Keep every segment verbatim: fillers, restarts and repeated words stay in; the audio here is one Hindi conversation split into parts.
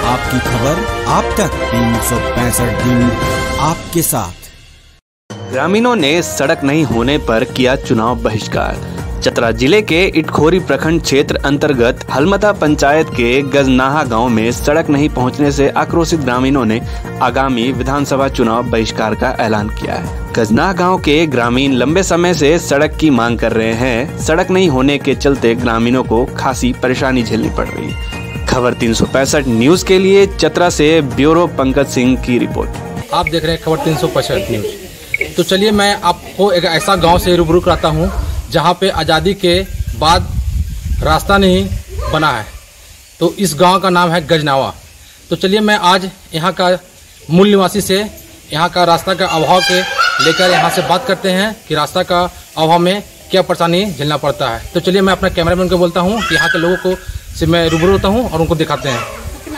आपकी खबर आप तक, तीन सौ पैंसठ दिन आपके साथ। ग्रामीणों ने सड़क नहीं होने पर किया चुनाव बहिष्कार। चतरा जिले के इटखोरी प्रखंड क्षेत्र अंतर्गत हलमता पंचायत के गजनाहा गांव में सड़क नहीं पहुंचने से आक्रोशित ग्रामीणों ने आगामी विधानसभा चुनाव बहिष्कार का ऐलान किया है। गजनाहा गांव के ग्रामीण लंबे समय से सड़क की मांग कर रहे हैं। सड़क नहीं होने के चलते ग्रामीणों को खासी परेशानी झेलनी पड़ रही है। खबर तीन सौ पैंसठ न्यूज के लिए चतरा से ब्यूरो पंकज सिंह की रिपोर्ट। आप देख रहे हैं खबर तीन सौ पैंसठ न्यूज। तो चलिए मैं आपको एक ऐसा गांव से रूबरू कराता हूं जहां पे आज़ादी के बाद रास्ता नहीं बना है। तो इस गांव का नाम है गजनावा। तो चलिए मैं आज यहां का मूल निवासी से यहां का रास्ता का अभाव के लेकर यहां से बात करते हैं कि रास्ता का अभाव में क्या परेशानी झेलना पड़ता है। तो चलिए मैं अपना कैमरामैन को बोलता हूं कि यहाँ के लोगों को से मैं रूबरू होता हूँ और उनको दिखाते हैं।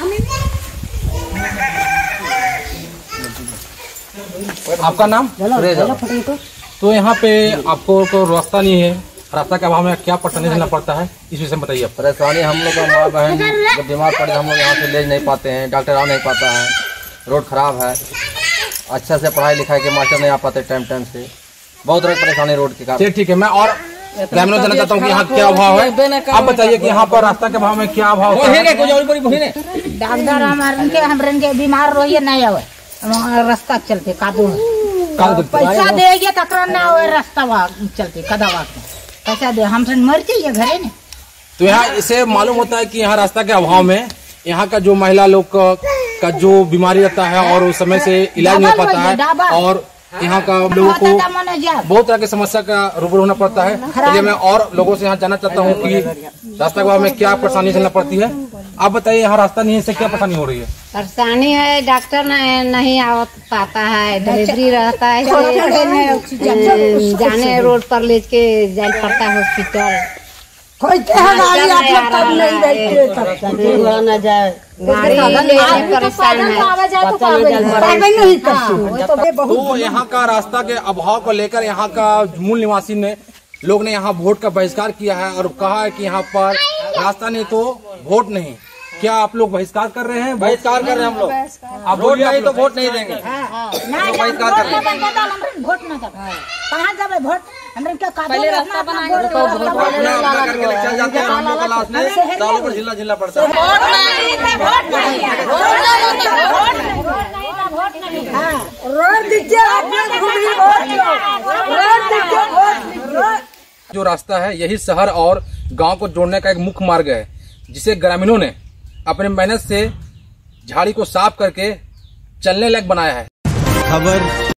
आपका नाम? तो यहाँ पे आपको को रास्ता नहीं है, रास्ता के अभाव में क्या परेशानी झेलना पड़ता है, इस विषय में बताइए। परेशानी हम लोग का माँ बहन जब बीमार पड़े हम लोग यहाँ से ले नहीं पाते हैं, डॉक्टर आ नहीं पाता है, रोड खराब है, अच्छा से पढ़ाई लिखाई के मास्टर नहीं आ पाते टाइम टाइम से, बहुत तरह की परेशानी रोड के कारण। ठीक है, मैं और ग्रामीणों जाना चाहता हूँ कि यहाँ क्या अभाव है। आप बताइए कि यहाँ पर रास्ता के अभाव में क्या अभाव है। डॉक्टर हमारे बीमार रहिए नहीं आवे रास्ता चलते कादू पैसा देंगे तकरा ना हो रास्ता चलते कदावा पैसा दे हमसे मर जाइए घरे ने। तो यहाँ इसे मालूम होता है कि यहाँ रास्ता के अभाव में यहाँ का जो महिला लोग का, का जो बीमारी रहता है और उस समय से इलाज नहीं पाता है और यहाँ का लोगों को बहुत तरह की समस्या का रूबरू होना पड़ता है। इसलिए मैं और लोगों से यहाँ जानना चाहता हूँ कि रास्ता के अभाव में क्या परेशानी झेलना पड़ती है। आप बताइए यहाँ रास्ता नहीं है, इससे क्या परेशानी हो रही है? परेशानी है, डॉक्टर नहीं आ पाता है, डिलीवरी रहता है, जाने रोड पर ले के जाना पड़ता है हॉस्पिटल। कोई गाड़ी आप लोग तब नहीं रहते न जाए गाड़ी परेशान है। तो यहाँ का रास्ता के अभाव को लेकर यहाँ का मूल निवासी ने लोग ने यहाँ वोट का बहिष्कार किया है और कहा है कि यहाँ पर रास्ता नहीं तो वोट नहीं। क्या आप लोग बहिष्कार कर रहे हैं? बहिष्कार कर रहे हैं हम लोग। आप वोट नहीं तो वोट नहीं देंगे, बहिष्कार कर रहे हैं। वोट न कहाँ जावे वोट हमरे क्या पहले रास्ता बनाएंगे तो चल जाते हैं हम लोग लास्ट में सालों पर झिल्ला झिल्ला पड़ता है। जो रास्ता है यही शहर और गांव को जोड़ने का एक मुख्य मार्ग है, जिसे ग्रामीणों ने अपने मेहनत से झाड़ी को साफ करके चलने लायक बनाया है। खबर